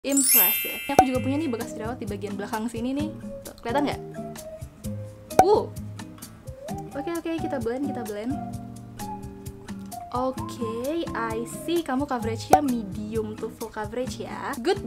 Impressive. Aku juga punya nih bekas jerawat di bagian belakang sini nih. Tuh, kelihatan nggak? Oke, kita blend. Oke, I see. Kamu coveragenya medium to full coverage ya. Good.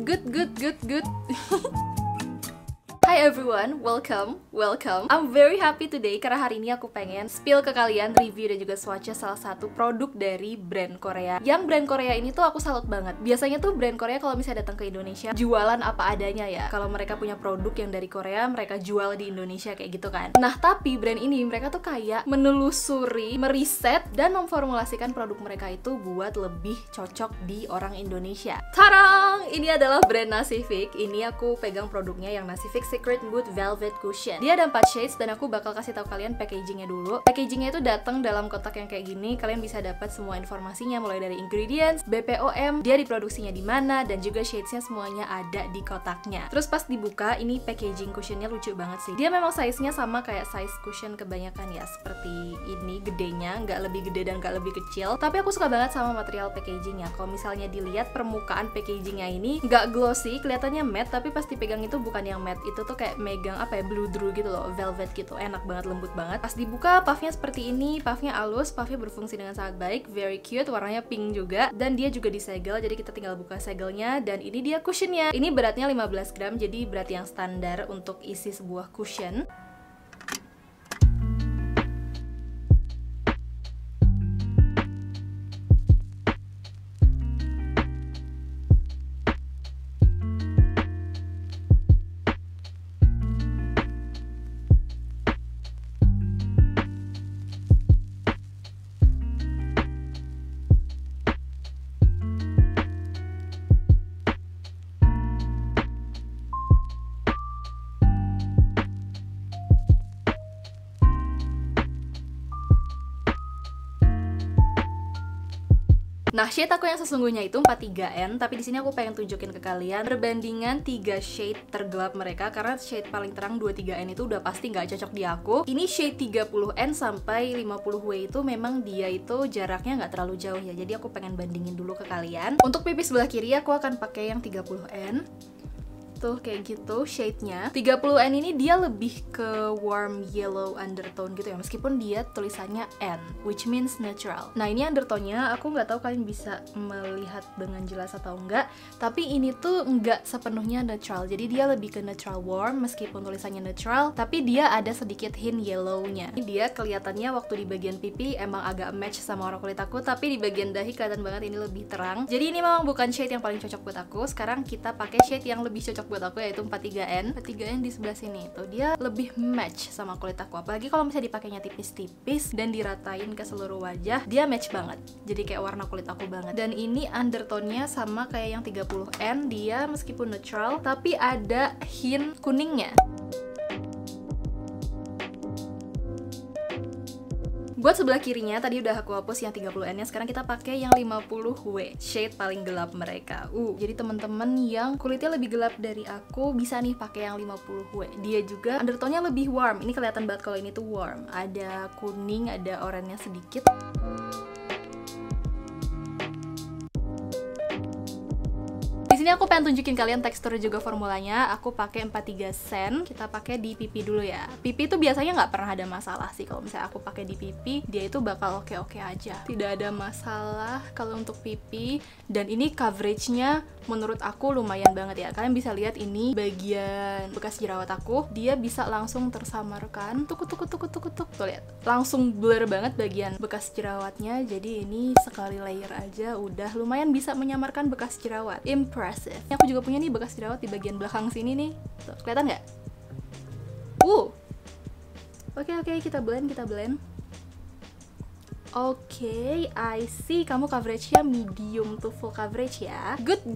Hi everyone, welcome. I'm very happy today karena hari ini aku pengen spill ke kalian review dan juga swatch salah satu produk dari brand Korea. Yang brand Korea ini tuh aku salut banget. Biasanya tuh brand Korea kalau misalnya datang ke Indonesia jualan apa adanya ya. Kalau mereka punya produk yang dari Korea, mereka jual di Indonesia kayak gitu kan. Nah, tapi brand ini mereka tuh kayak menelusuri, meriset dan memformulasikan produk mereka itu buat lebih cocok di orang Indonesia. Tarang! Ini adalah brand Nasifik. Ini aku pegang produknya yang Nasifik Secret Mood Velvet Cushion. Dia ada 4 shades dan aku bakal kasih tahu kalian packagingnya dulu. Packagingnya itu datang dalam kotak yang kayak gini. Kalian bisa dapat semua informasinya mulai dari ingredients, BPOM, dia diproduksinya di mana, dan juga shadesnya semuanya ada di kotaknya. Terus pas dibuka, ini packaging cushionnya lucu banget sih. Dia memang size-nya sama kayak size cushion kebanyakan ya, seperti ini gedenya, nggak lebih gede dan nggak lebih kecil. Tapi aku suka banget sama material packagingnya. Kalau misalnya dilihat permukaan packagingnya ini nggak glossy, kelihatannya matte, tapi pas dipegang itu bukan yang matte, itu tuh kayak megang apa ya, blue drew gitu loh, velvet gitu, enak banget, lembut banget. Pas dibuka, puffnya seperti ini, puffnya halus, puffnya berfungsi dengan sangat baik, very cute, warnanya pink juga, dan dia juga disegel, jadi kita tinggal buka segelnya, dan ini dia cushionnya. Ini beratnya 15 gram, jadi berat yang standar untuk isi sebuah cushion. Nah, shade aku yang sesungguhnya itu 43N, tapi di sini aku pengen tunjukin ke kalian perbandingan 3 shade tergelap mereka, karena shade paling terang 23N itu udah pasti nggak cocok di aku. Ini shade 30N sampai 50W itu memang dia itu jaraknya nggak terlalu jauh ya, jadi aku pengen bandingin dulu ke kalian. Untuk pipi sebelah kiri aku akan pakai yang 30N. Tuh kayak gitu shade-nya. 30N ini dia lebih ke warm yellow undertone gitu ya, meskipun dia tulisannya N, which means natural. Nah, ini undertone-nya aku nggak tahu kalian bisa melihat dengan jelas atau enggak, tapi ini tuh nggak sepenuhnya natural, jadi dia lebih ke natural warm meskipun tulisannya natural, tapi dia ada sedikit hint yellow-nya. Ini dia kelihatannya waktu di bagian pipi emang agak match sama warna kulit aku, tapi di bagian dahi kelihatan banget ini lebih terang. Jadi ini memang bukan shade yang paling cocok buat aku. Sekarang kita pakai shade yang lebih cocok buat aku, yaitu 43N. 43N di sebelah sini tuh dia lebih match sama kulit aku, apalagi kalau misalnya dipakainya tipis-tipis dan diratain ke seluruh wajah, dia match banget, jadi kayak warna kulit aku banget. Dan ini undertone-nya sama kayak yang 30N, dia meskipun neutral tapi ada hint kuningnya. Buat sebelah kirinya tadi udah aku hapus yang 30N-nya, sekarang kita pakai yang 50W, shade paling gelap mereka. Jadi teman-teman yang kulitnya lebih gelap dari aku bisa nih pakai yang 50W. Dia juga undertone-nya lebih warm. Ini kelihatan banget kalau ini tuh warm. Ada kuning, ada oranye sedikit. Di sini aku pengen tunjukin kalian tekstur juga formulanya. Aku pakai 43 sen. Kita pakai di pipi dulu ya. Pipi itu biasanya nggak pernah ada masalah sih. Kalau misalnya aku pakai di pipi, dia itu bakal oke-oke aja. Tidak ada masalah kalau untuk pipi. Dan ini coveragenya menurut aku lumayan banget ya. Kalian bisa lihat ini bagian bekas jerawat aku, dia bisa langsung tersamarkan. Tuk. Tuh lihat. Langsung blur banget bagian bekas jerawatnya. Jadi ini sekali layer aja udah lumayan bisa menyamarkan bekas jerawat. Impressive. Aku juga punya nih bekas jerawat di bagian belakang sini nih. Tuh, kelihatan nggak? Oke, kita blend. Oke, I see. Kamu coveragenya medium to full coverage ya. Good.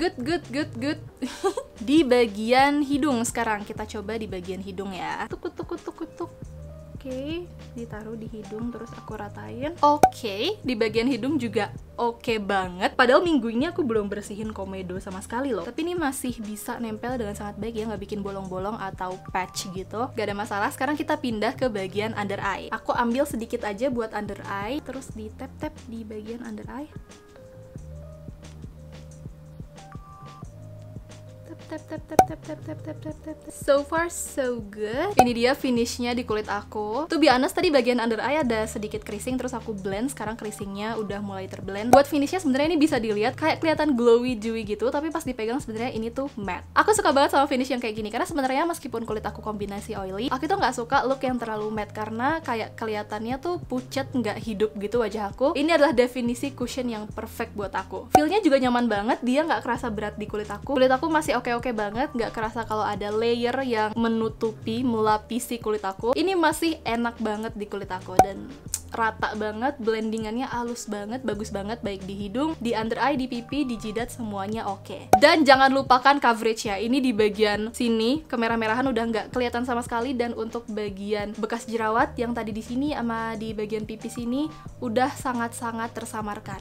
Di bagian hidung sekarang, kita coba di bagian hidung ya. Tuk. Oke, ditaruh di hidung terus aku ratain. Oke, di bagian hidung juga oke banget. Padahal minggu ini aku belum bersihin komedo sama sekali loh. Tapi ini masih bisa nempel dengan sangat baik ya, nggak bikin bolong-bolong atau patch gitu. Gak ada masalah. Sekarang kita pindah ke bagian under eye. Aku ambil sedikit aja buat under eye, terus di tap-tap di bagian under eye. So far so good. Ini dia finishnya di kulit aku. To be honest, tadi bagian under eye ada sedikit creasing, terus aku blend. Sekarang creasingnya udah mulai terblend. Buat finishnya sebenarnya ini bisa dilihat kayak kelihatan glowy dewy gitu, tapi pas dipegang sebenarnya ini tuh matte. Aku suka banget sama finish yang kayak gini karena sebenarnya meskipun kulit aku kombinasi oily, aku tuh nggak suka look yang terlalu matte karena kayak kelihatannya tuh pucat, nggak hidup gitu wajah aku. Ini adalah definisi cushion yang perfect buat aku. Feel-nya juga nyaman banget, dia nggak kerasa berat di kulit aku. Kulit aku masih oke-oke banget, nggak kerasa kalau ada layer yang menutupi, melapisi kulit aku. Ini masih enak banget di kulit aku dan rata banget, blendingannya halus banget, bagus banget, baik di hidung, di under eye, di pipi, di jidat, semuanya oke. Dan jangan lupakan coverage ya, ini di bagian sini kemerah-merahan udah nggak kelihatan sama sekali, dan untuk bagian bekas jerawat yang tadi di sini sama di bagian pipi sini udah sangat-sangat tersamarkan.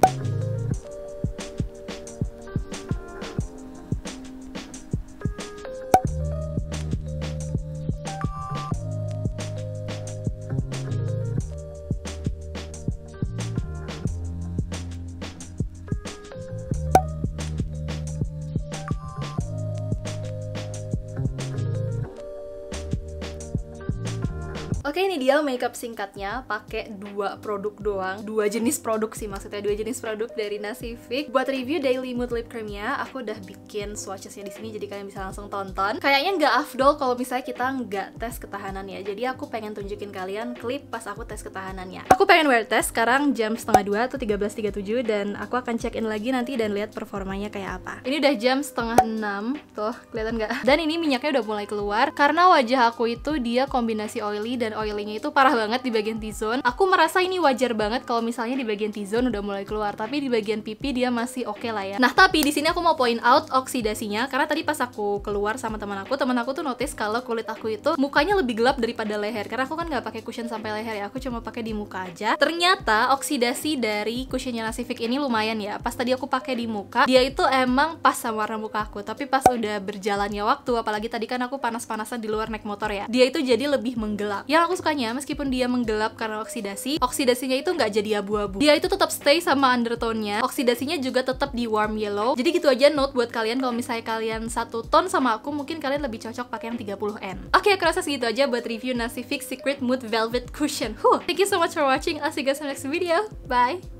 Oke, ini dia makeup singkatnya, pakai 2 produk doang, 2 jenis produk sih maksudnya, 2 jenis produk dari Nasific. Buat review Daily Mood Lip Creamnya, aku udah bikin swatchesnya di sini, jadi kalian bisa langsung tonton. Kayaknya nggak afdol kalau misalnya kita nggak tes ketahanan ya, jadi aku pengen tunjukin kalian klip pas aku tes ketahanannya. Aku pengen wear test, sekarang jam 1:30 atau 13.37, dan aku akan check in lagi nanti dan lihat performanya kayak apa. Ini udah jam 5:30, tuh kelihatan nggak? Dan ini minyaknya udah mulai keluar, karena wajah aku itu dia kombinasi oily, dan oilynya itu parah banget di bagian T-zone. Aku merasa ini wajar banget kalau misalnya di bagian T-zone udah mulai keluar, tapi di bagian pipi dia masih oke lah ya. Nah, tapi di sini aku mau point out oksidasinya, karena tadi pas aku keluar sama teman aku tuh notice kalau kulit aku itu mukanya lebih gelap daripada leher, karena aku kan nggak pakai cushion sampai leher ya, aku cuma pakai di muka aja. Ternyata oksidasi dari cushionnya Nasific ini lumayan ya. Pas tadi aku pakai di muka, dia itu emang pas sama warna muka aku, tapi pas udah berjalannya waktu, apalagi tadi kan aku panas-panasan di luar naik motor ya, dia itu jadi lebih menggelap. Yang aku sukanya, meskipun dia menggelap karena oksidasinya itu nggak jadi abu-abu, dia itu tetap stay sama undertone-nya. Oksidasinya juga tetap di warm yellow. Jadi gitu aja note buat kalian, kalau misalnya kalian satu tone sama aku, mungkin kalian lebih cocok pakai yang 30N. Oke, aku rasa segitu aja buat review Nasific Secret Mood Velvet Cushion. Thank you so much for watching. I'll see you guys in the next video. Bye!